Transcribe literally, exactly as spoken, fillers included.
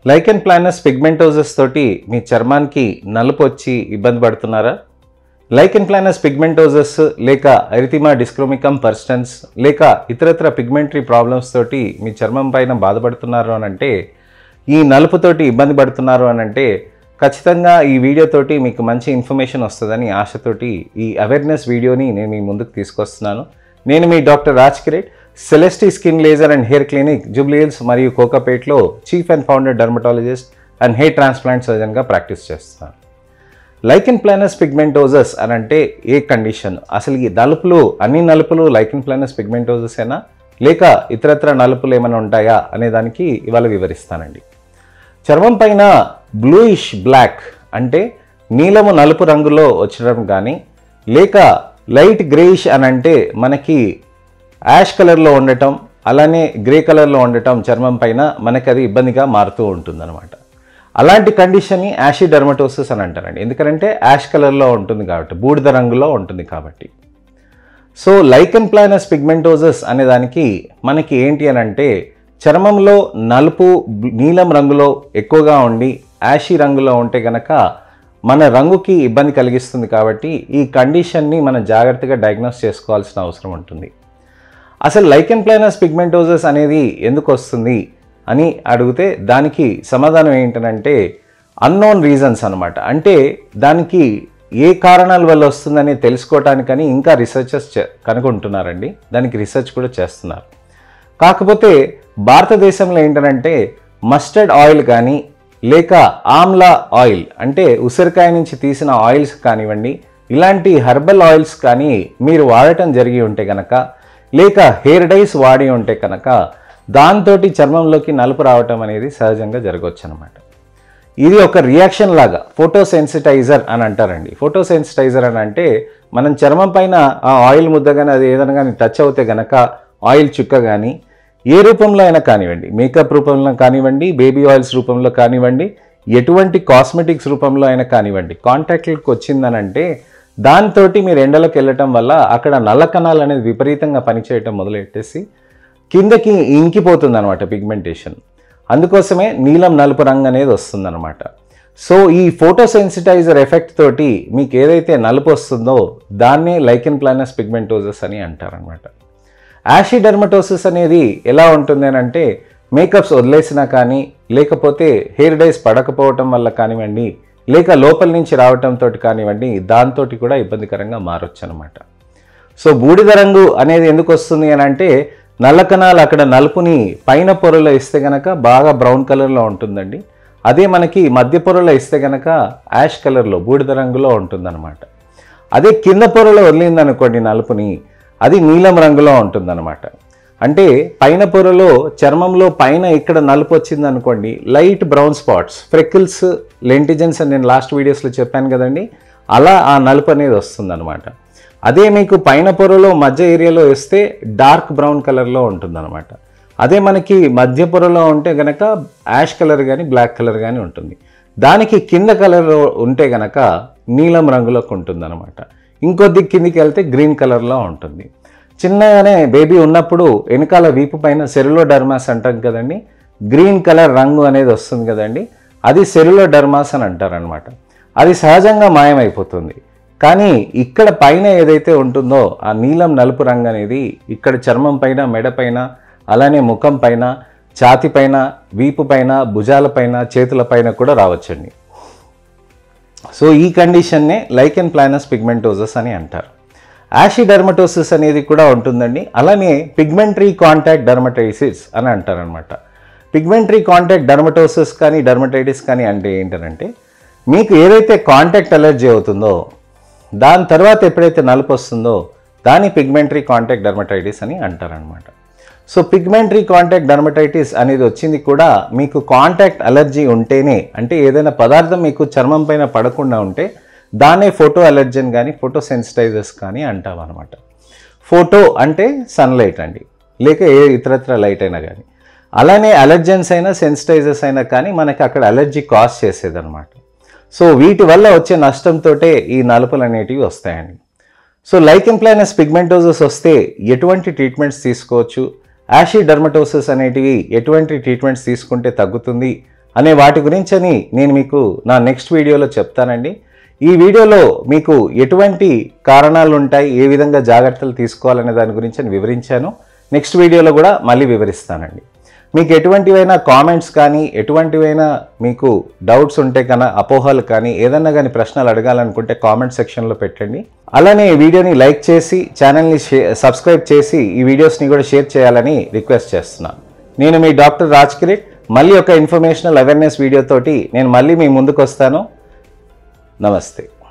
Lichen planus pigmentosus తోటి మీ చర్మానికి నలుపు వచ్చి ఇబ్బంది పడుతున్నారా? లైకెన్ ప్లానస్ పిగ్మెంటోసిస్ లేక ఎరిథిమా డిస్క్రోమికమ్ పర్సిస్టెన్స్ లేక ఇతరత్ర పిగ్మెంటరీ ప్రాబ్లమ్స్ తోటి మీ చర్మం పైన బాధపడుతున్నారు అని అంటే, ఈ నలుపుతోటి ఇబ్బంది పడుతున్నారు అని అంటే ఖచ్చితంగా ఈ వీడియోతోటి మీకు మంచి ఇన్ఫర్మేషన్ వస్తుందని ఆశతోటి ఈ అవేర్నెస్ వీడియోని నేను మీ ముందుకు తీసుకొస్తున్నాను. నేను మీ doctor Raj Kireet, Celestee skin laser and hair clinic, Jubilee Hills మరియు కోకాపేట్లో chief and founder dermatologist and hair transplant సర్జన్గా ప్రాక్టీస్ చేస్తున్నాను. లైకెన్ ప్లానస్ పిగ్మెంటోసిస్ అని అంటే ఏ కండిషన్? అసలు ఈ నలుపులు అన్ని నలుపులు లైకెన్ ప్లానస్ పిగ్మెంటోసిస్ ఏనా లేక ఇతరత్ర నలుపులు ఏమైనా ఉంటాయా అనే దానికి ఇవాళ వివరిస్తానండి. చర్మం పైన బ్లూయిష్ బ్లాక్ అంటే నీలము నలుపు రంగులో వచ్చడం కానీ, లేక లైట్ గ్రేయిష్ అని అంటే మనకి యాష్ కలర్లో ఉండటం, అలానే గ్రే కలర్లో ఉండటం చర్మం పైన మనకి అది ఇబ్బందిగా మారుతూ ఉంటుందన్నమాట. అలాంటి కండిషన్ని యాషీ డర్మటోసిస్ అని అంటారండి. ఎందుకంటే యాష్ కలర్లో ఉంటుంది కాబట్టి, బూడిద రంగులో ఉంటుంది కాబట్టి. సో లైకెన్ ప్లానస్ పిగ్మెంటోసిస్ అనే దానికి మనకి ఏంటి అని అంటే, చర్మంలో నలుపు నీలం రంగులో ఎక్కువగా ఉండి యాషీ రంగులో ఉంటే కనుక మన రంగుకి ఇబ్బంది కలిగిస్తుంది. కాబట్టి ఈ కండిషన్ని మనం జాగ్రత్తగా డయాగ్నోస్ చేసుకోవాల్సిన అవసరం ఉంటుంది. అసలు లైకెన్ ప్లానస్ పిగ్మెంటోసిస్ అనేది ఎందుకు వస్తుంది అని అడిగితే దానికి సమాధానం ఏంటంటే అన్నోన్ రీజన్స్ అనమాట. అంటే దానికి ఏ కారణాల వల్ల వస్తుందని తెలుసుకోవటానికని ఇంకా రీసెర్చర్స్ కనుగొంటున్నారండి. దానికి రీసెర్చ్ కూడా చేస్తున్నారు. కాకపోతే భారతదేశంలో ఏంటంటే మస్టర్డ్ ఆయిల్ కానీ లేక ఆమ్లా ఆయిల్ అంటే ఉసిరికాయ నుంచి తీసిన ఆయిల్స్ కానివ్వండి, ఇలాంటి హెర్బల్ ఆయిల్స్ కానీ మీరు వాడటం జరిగి ఉంటే కనుక, లేక హెయిర్ డైస్ వాడి ఉంటే కనుక దాంతో చర్మంలోకి నలుపు రావటం అనేది సహజంగా జరగవచ్చు అనమాట. ఇది ఒక రియాక్షన్ లాగా ఫోటోసెన్సిటైజర్ అని అంటారండి. ఫోటోసెన్సిటైజర్ అని అంటే మనం చర్మం పైన ఆ ఆయిల్ ముద్ద కానీ అది ఏదైనా కానీ టచ్ అవుతే కనుక ఆయిల్ చుక్క కానీ ఏ రూపంలో అయినా కానివ్వండి, మేకప్ రూపంలో కానివ్వండి, బేబీ ఆయిల్స్ రూపంలో కానివ్వండి, ఎటువంటి కాస్మెటిక్స్ రూపంలో అయినా కానివ్వండి, కాంటాక్ట్కి వచ్చిందనంటే దాంతో మీరు ఎండలోకి వెళ్ళటం వల్ల అక్కడ నల్ల కణాలు అనేది విపరీతంగా పనిచేయటం మొదలెట్టేసి కిందకి ఇంకిపోతుంది అనమాట పిగ్మెంటేషన్. అందుకోసమే నీలం నలుపు రంగు అనేది వస్తుందన్నమాట. సో ఈ ఫోటోసెన్సిటైజర్ ఎఫెక్ట్ తోటి మీకు ఏదైతే నలుపు వస్తుందో దాన్నే లైకెన్ ప్లానస్ పిగ్మెంటోసిస్ అని అంటారనమాట. యాషీ డర్మటోసిస్ అనేది ఎలా ఉంటుంది అని అంటే మేకప్స్ వదిలేసినా కానీ, లేకపోతే హెయిర్ డైస్ పడకపోవటం వల్ల కానివ్వండి, లేక లోపల నుంచి రావటంతో కానివ్వండి, దాంతో కూడా ఇబ్బందికరంగా మారొచ్చు అనమాట. సో బూడిద రంగు అనేది ఎందుకు వస్తుంది అని అంటే నల్ల కణాలు అక్కడ నలుపుని పైన పొరలో ఇస్తే కనుక బాగా బ్రౌన్ కలర్లో ఉంటుందండి. అదే మనకి మధ్య పొరలో ఇస్తే కనుక యాష్ కలర్లో బూడిద రంగులో ఉంటుందన్నమాట. అదే కింద పొరలో వదిలిందనుకోండి నలుపుని, అది నీలం రంగులో ఉంటుందన్నమాట. అంటే పైన పొరలో చర్మంలో పైన ఇక్కడ నలుపు వచ్చింది అనుకోండి, light brown spots, freckles, lentigines అని నేను లాస్ట్ వీడియోస్లో చెప్పాను కదండి, అలా ఆ నలుపు అనేది వస్తుందన్నమాట. అదే మీకు పైన పొరలో మధ్య ఏరియాలో వేస్తే డార్క్ బ్రౌన్ కలర్లో ఉంటుందన్నమాట. అదే మనకి మధ్య పొరలో ఉంటే కనుక యాష్ కలర్ కానీ బ్లాక్ కలర్ కానీ ఉంటుంది. దానికి కింద కలర్ ఉంటే కనుక నీలం రంగులోకి ఉంటుందన్నమాట. ఇంకొద్ది కిందికి వెళ్తే గ్రీన్ కలర్లో ఉంటుంది. చిన్నగానే బేబీ ఉన్నప్పుడు వెనకాల వీపు పైన సెరులోడర్మాస్ అంటాం కదండి, గ్రీన్ కలర్ రంగు అనేది వస్తుంది కదండి, అది సెరులోడర్మాస్ అని అంటారనమాట. అది సహజంగా మాయమైపోతుంది. కానీ ఇక్కడ పైన ఏదైతే ఉంటుందో ఆ నీలం నలుపు రంగు అనేది ఇక్కడ చర్మం పైన, మెడ పైన, అలానే ముఖం పైన, ఛాతి పైన, వీపు పైన, భుజాల పైన, చేతుల పైన కూడా రావచ్చండి. సో ఈ కండిషన్నే లైకెన్ ప్లానస్ పిగ్మెంటోసిస్ అని అంటారు. యాషీ డర్మటోసిస్ అనేది కూడా ఉంటుందండి. అలానే పిగ్మెంటరీ కాంటాక్ట్ డర్మటైటిస్ అని అంటారనమాట. పిగ్మెంటరీ కాంటాక్ట్ డర్మటోసిస్ కానీ డర్మటైటిస్ కానీ అంటే ఏంటంటే మీకు ఏదైతే కాంటాక్ట్ అలర్జీ అవుతుందో దాని తర్వాత ఎప్పుడైతే నలుపు వస్తుందో దాని పిగ్మెంటరీ కాంటాక్ట్ డర్మటైటిస్ అని అంటారనమాట. సో పిగ్మెంటరీ కాంటాక్ట్ డర్మటైటిస్ అనేది వచ్చింది కూడా మీకు కాంటాక్ట్ అలర్జీ ఉంటేనే, అంటే ఏదైనా పదార్థం మీకు చర్మం పైన పడకుండా ఉంటే దాన్నే ఫోటో అలర్జన్ కానీ ఫోటో సెన్సిటైజర్స్ కానీ అంటాం అనమాట. ఫోటో అంటే సన్లైట్ అండి, లేక ఏ ఇతరత్ర లైట్ అయినా కానీ. అలానే అలర్జన్స్ అయినా సెన్సిటైజర్స్ అయినా కానీ మనకి అక్కడ అలర్జీ కాజ్ చేసేదన్నమాట. సో వీటి వల్ల వచ్చే నష్టంతో ఈ నలుపులు అనేటివి వస్తాయండి. సో లైకెన్ ప్లానస్ పిగ్మెంటోసిస్ వస్తే ఎటువంటి ట్రీట్మెంట్స్ తీసుకోవచ్చు, యాషీ డర్మటోసిస్ అనేటివి ఎటువంటి ట్రీట్మెంట్స్ తీసుకుంటే తగ్గుతుంది అనే వాటి గురించని నేను మీకు నా నెక్స్ట్ వీడియోలో చెప్తానండి. ఈ వీడియోలో మీకు ఎటువంటి కారణాలు ఉంటాయి, ఏ విధంగా జాగ్రత్తలు తీసుకోవాలనే దాని గురించి నేను వివరించాను. నెక్స్ట్ వీడియోలో కూడా మళ్ళీ వివరిస్తానండి. మీకు ఎటువంటివైనా కామెంట్స్ కానీ, ఎటువంటివైనా మీకు డౌట్స్ ఉంటే కన్నా, అపోహలు కానీ, ఏదన్నా కానీ ప్రశ్నలు అడగాలనుకుంటే కామెంట్ సెక్షన్లో పెట్టండి. అలానే ఈ వీడియోని లైక్ చేసి, ఛానల్ని సబ్స్క్రైబ్ చేసి, ఈ వీడియోస్ని కూడా షేర్ చేయాలని రిక్వెస్ట్ చేస్తున్నాను. నేను మీ డాక్టర్ రాజ్ కిరీట్. మళ్ళీ ఒక ఇన్ఫర్మేషనల్ అవేర్నెస్ వీడియోతోటి నేను మళ్ళీ మీ ముందుకు వస్తాను. నమస్తే.